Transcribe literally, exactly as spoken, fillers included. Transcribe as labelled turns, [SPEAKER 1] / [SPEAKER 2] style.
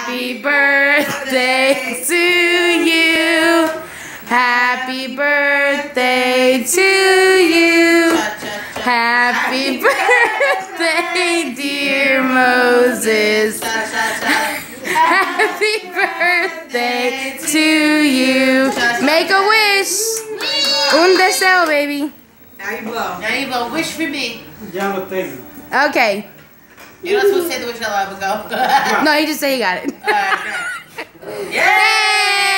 [SPEAKER 1] Happy birthday to you. Happy birthday to you. Happy birthday, dear Moses. Happy birthday to you. Make a wish. Un deseo, baby.
[SPEAKER 2] Now you blow. Now you blow. Wish for me.
[SPEAKER 1] Okay.
[SPEAKER 2] You're not supposed to say the wish out loud, but go.
[SPEAKER 1] No, you just say you got it.
[SPEAKER 2] Alright, Yay!